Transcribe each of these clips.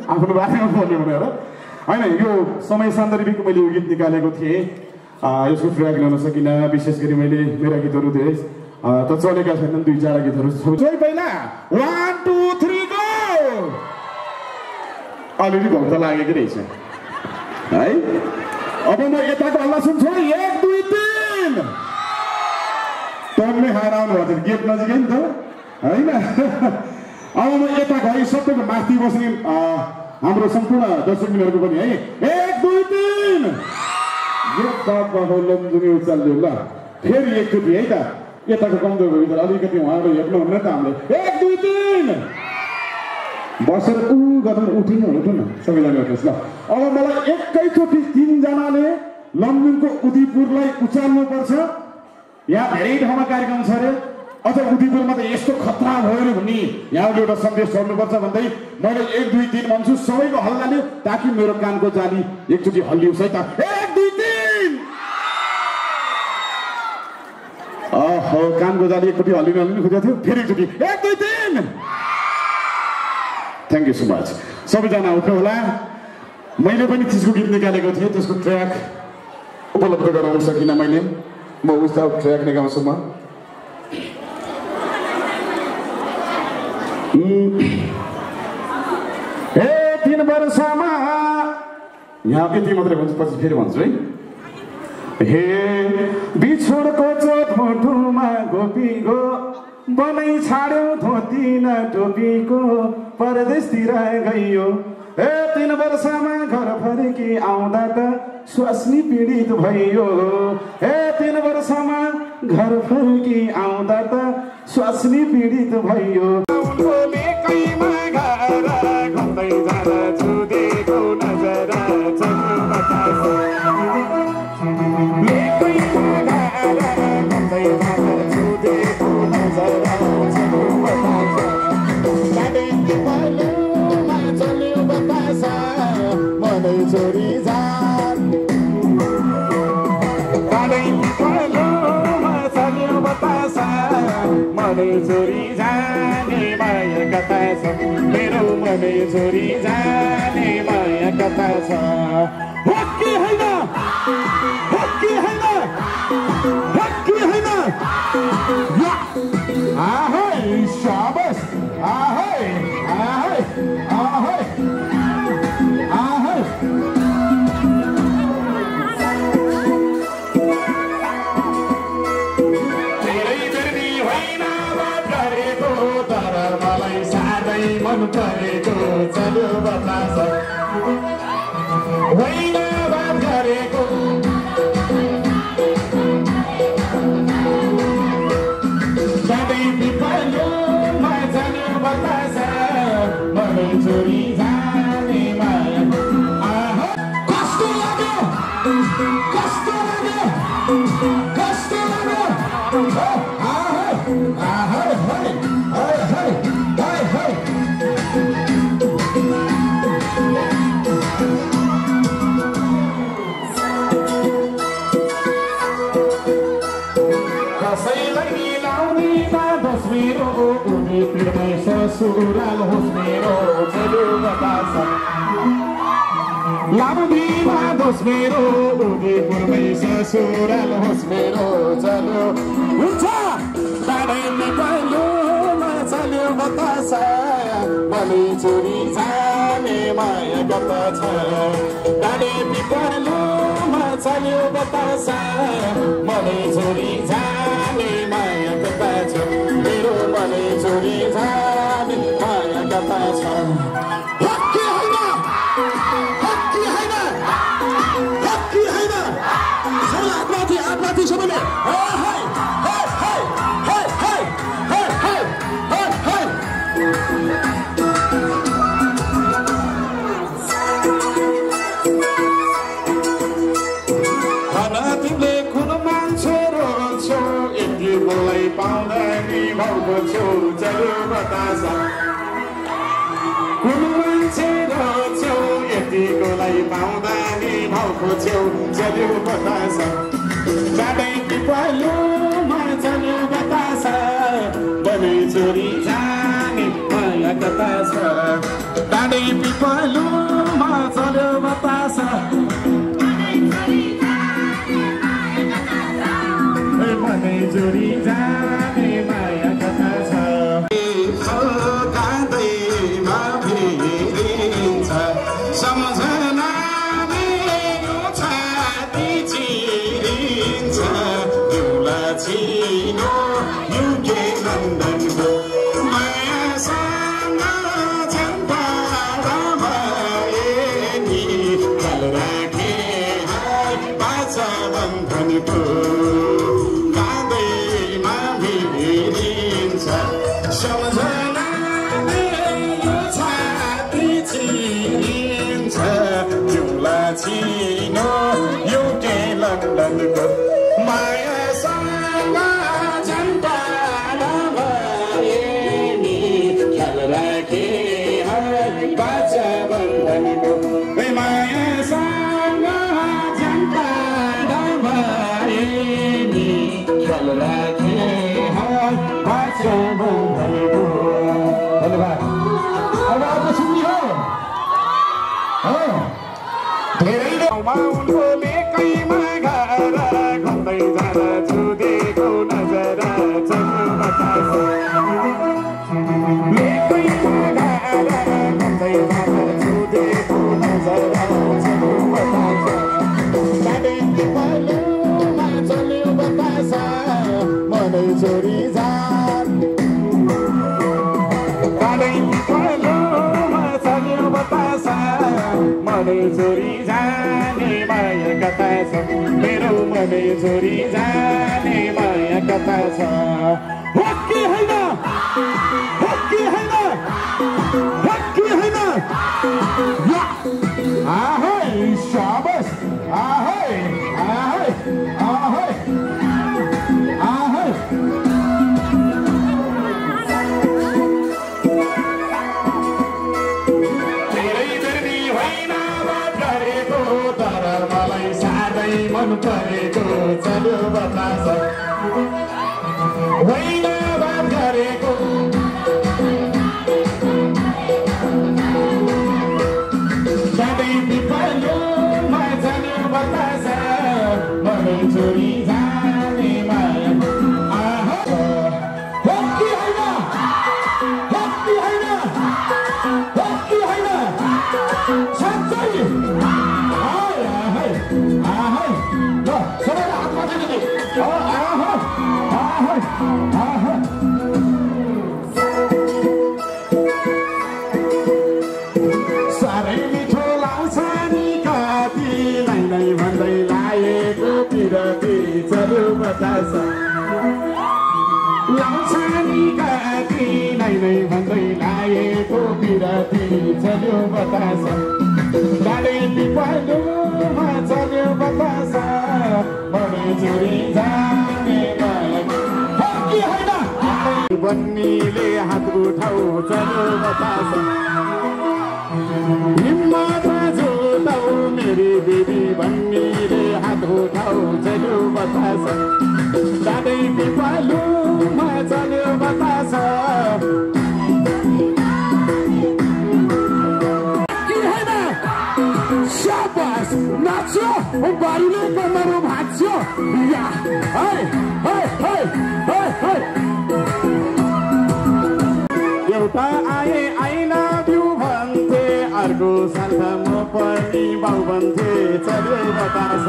आफ्नो बारेमा बोल्ने भनेर होइन यो समय सान्दर्भिक मैले यो गीत निकालेको थिएँ यसको ट्र्याक ल्याउन सकिनँ विशेष गरी मैले मेरा गीतहरू धेरै त चलेका छैनन् 2-4 गीतहरू सबै पहिला 1 2 3 गो अलिअलि भक्त लागेको रहेछ है अब म यताको हल्ला सुन्छु 1 2 3 टनले खाएर आउनु भएको गेट नजिकै नि त होइन अब म यता गई सबैको माथि बस्ने हाम्रो सम्पूर्ण दर्शकबिनहरूको पनि है 1 2 3 यो बाबा लम्जुने उचाल्यो ल फेरि एकचोटि है त यताको कमजोर भयो त अलिकति उहाँहरू हेर्नुहुन्न त हामीले 1 2 3 बसेर गर्नु उठिनु उठ्नु न सबैजना उठ्नुहोस् ल अब मलाई एकैचोटि 3 जनाले लमजुङको उदयपुरलाई उचाल्नुपर्छ यहाँ धेरै ठाउँमा कार्यक्रम छ अरे अझ उदयपुरमा त यस्तो खतरा भयो भन्ने यहाँले एउटा सन्देश छोड्नुपर्छ भन्दै मैले 1 2 3 भन्छु सबैको हल्लाले ताकि मेरो कानको जाली एकचोटि हल्लियोस् है त 1 2 3 हो कानको जाली एकचोटि हल्लिनु खोजेको थियो फेरि एकचोटि 1 2 3 थ्याङ्क यू सो मच सबैजना उठ्नु होला मैले पनि त्यसको गीत निकालेको थिएँ त्यसको ट्र्याक उपलब्ध गराउन सकिनँ मैले म उस्ता ट्र्याक निकाल्छु म हे 3 वर्षमा यहाँ यति मात्रै भन्छु पछि फेरि भन्छु है हे बिछोडको चोट मुटुमा गोपी गो बनाइ छाड्यो धोती न टोपीको परदेशतिर गइयो हे 3 वर्षमा घर फर्की आउँदा त स्वास्नी पीडित भयो हे 3 वर्षमा घर फर्की आउँदा त स्वास्नी पीडित भयो छोरी जाने माया कता छ मेरो मनै छोरी जाने माया कता छ हक्की हैन हक्की हैन हक्की हैन आहाय शाबास आहाय आहाय आहाय आहाय मन परेको चल्यो बतास होइन बात गरेको सधैँ पिपलमा चल्यो बतास मनै छोरी जाने माया कस्तो लाग्यो कस्तो लाग्यो कस्तो लाग्यो आहाय आहाय हाय हाय हाय कसैलाई मिलाउने बाधस मेरो उनी पिर्दै ससुराल होस् मेरो चल्यो बतास लाउने बाधस मेरो उनी पिर्दै ससुराल होस् मेरो चल्यो हुन्छ बाँड्ने पहिलोमा चल्यो बतास मनै छोरी जाने माया कता छ डाँडे पिपलोमा चल्यो बतास मनै छोरी जाने माया कता छ मेरो मनै छोरी जाने माया कता छ हक्की हैन हक्की हैन हक्की हैन सबैले आत्माथि सबैले हाय हाय हाय हाय हाय हाय हाय हाय हाय तिमीले कुन मान्छे रोज्छौ यति बोलाई पाउँदा नि भाउको छेउ चल्यो बतास कुन मान्छे रोज्छौ यति बोलाई पाउँदा नि भाउको छेउ चल्यो बतास जाँदै पिपलोमा चल्यो बतास बनै छोरी जाने माया कता बतास डाँडै पिपलुमा चल्यो बतास मनै जोरी जाने माया कथा छ काँदैमा भिडिन्छ सम्झनाले छाती चिरिन्छ जिउला छिनो युके लन्डनको मायासँग झन्टामा नि कल राखे पाचा बन्धनको काँदैमा भिडिन्छ सम्झनाले छाती चिरिन्छ जिउला छिनो युके लन्डनको मायासँग झन्टामा नि ख्याल राखे बाचा बन्धनको मायासँग झन्टामा नि ख्याल राखे बाचा बन्धनको धन्यवाद अब अर्को सुन्ने हो धेरै ठाउँमा उनको लेकैमा घर घुम्दै जाँदा छुदेको नजर चल्नु बतास लेकैमा घर घुम्दै जाँदा छुदेको नजर चल्नु बतास डाँडै पिपलुमा चल्यो बतास मनै छोरी जान डाँडै पिपलुमा चल्यो बतास मनै छोरी जाने माया कथा छ मेरो मनै छोरी जाने माया कथा छ हो कि होइन आहै शाबास आहै आहै आहै आहै धेरै बेर्नी होइन बात गरेको तर मलाई साह्रै मन परेको चल्यो बतास होइन बात गरेको डाँडै पिपलुमा चल्यो बतास मनै छोरी जाने माया हो कि होइन साँच्चै आहै आहै ल सबैलाई हात माथि आहै आहै आहै साह्रै मिठो लाउँछ नि कतिलाई नै भन्दै लागेको पिरती चल्यो बतास लाउँछ नि कतिलाई नै भन्दै लागेको पिरती चल्यो बतास डाँडै पिपलुमा चल्यो बतास मनै छोरी जाने माया हो कि होइन बन्नीले हात उठाउ चल्यो बतास हिम्मतमा जोताउ मेरी दिदी बन्नीले हात उठाउ चल्यो बतास डाँडै पिपलुमा चल्यो बतास शाबास नाच्यो बारीले कमरो भाँच्यो या है एउटा आए आई लभ यु भन्थे अर्को साल म पनि बाउ भन्थे चल्यो बतास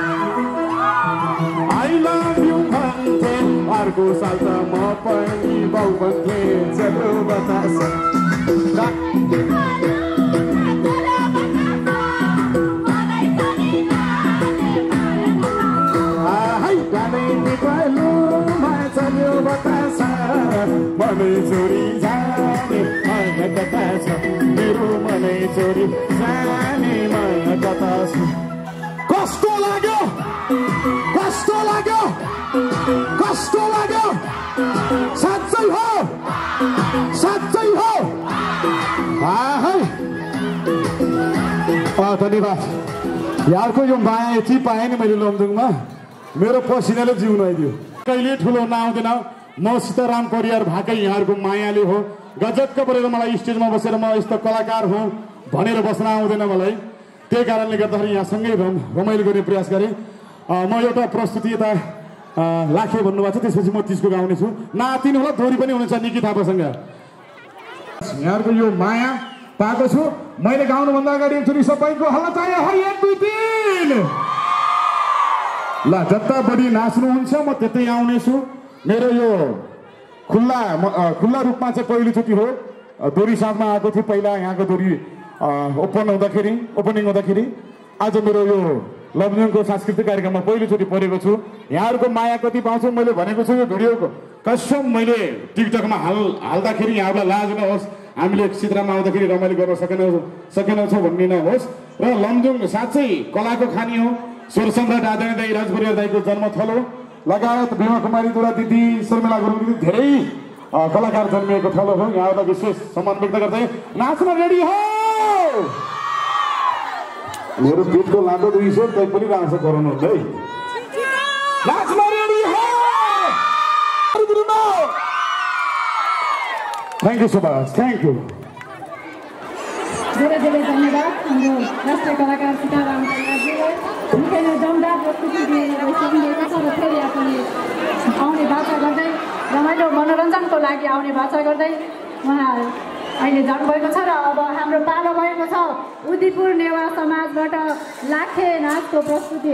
आई लभ यु भन्थे अर्को साल त म पनि बाउ भन्थे चल्यो बतास डाँडै पिपलुमा चल्यो बतास मनै छोरी जाने माया कथा छ मेरो मनै छोरी जाने माया कथा छ कस्तो लाग्यो साँच्चै हो आहै धन्यवाद यारको यो माया यति पाएँ नि मैले लमजुङमा मेरो पसिनाले जिउ नुहाइदियो कहिले ठुलो हुन आउँदैन म सीताराम परियार भएकै यहाँहरूको मायाले हो। गजबको परेर मलाई स्टेजमा बसेर म यस्तो कलाकार हुँ भनेर बस्न आउँदैन मलाई। त्यही कारणले गर्दाखेरि यहाँसँगै रमाइलो गर्ने प्रयास गरेँ। म एउटा प्रस्तुति यता लाखे भन्नुभएको छ, त्यसपछि म 30 को गाउनेछु। नातिन होला दोहोरी पनि हुनेछ निकी थापासँग। यहाँहरूको यो माया पाएको छु। मैले गाउनुभन्दा अगाडि एकचोटि सबैको हल्ला चाहियो। 1 2 3 ल, जता बढी नाच्नुहुन्छ म त्यतै आउनेछु। मेरो यो खुल्ला रूपमा चाहिँ पहिलोचोटि हो। दोरी साथमा आएको थिएँ पहिला यहाँको दोरी ओपनिङ हुँदाखेरि। आज मेरो यो लमजुङको सांस्कृतिक कार्यक्रममा पहिलोचोटि परेको छु। यहाँहरूको माया कति पाउँछु मैले भनेको छु। यो भिडियोको कसम मैले टिकटकमा हाल्दाखेरि यहाँहरूलाई लाज नहोस्, हामीले सीताराममा आउँदाखेरि रमाइलो गर्न सकेनछौँ भन्ने नहोस्। र लमजुङ साँच्चै कलाको खानी हो। स्वर सम्राट आदरणीय दाई राजपरियार दाईको जन्मथलो लगायत भीमा कुमारी दुरा दिदी, शर्मिला गुरुङ दिदी, धेरै कलाकार जन्मिएको थलो हो। यहाँहरूलाई विशेष सम्मान व्यक्त गर्दै नाच्न रेडी हो। मेरो पेटको लाटो दुइसो तै पनि डान्स गराउनु है। नाच्न रेडी हो। Thank you so much, thank you. धेरै धेरै धन्यवाद हाम्रो राष्ट्रिय कलाकार सीताराम परियारजीले निकै नै दमदार प्रस्तुति दिएर गइसक्नुभएको छ र फेरि आफूले आउने बाचा गर्दै रमाइलो मनोरञ्जनको लागि आउने बाचा गर्दै उहाँ अहिले जानुभएको छ। र अब हाम्रो पालो भएको छ उदिपुर नेवा समाजबाट लाखे नाचको प्रस्तुति।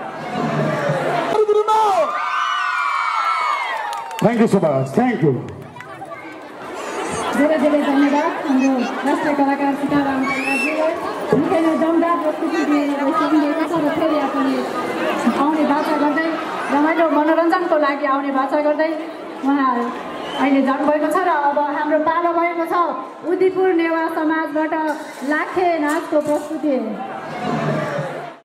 Thank you so much, thank you. धेरै धेरै धन्यवाद हाम्रो राष्ट्रिय कलाकार सीताराम परियारजीले निकै नै दमदार प्रस्तुति दिएर गइसक्नुभएको छ र फेरि आफूले आउने बाचा गर्दै रमाइलो मनोरञ्जनको लागि आउने बाचा गर्दै उहाँ अहिले जानुभएको छ। र अब हाम्रो पालो भएको छ उदिपुर नेवा समाजबाट लाखे नाचको प्रस्तुति।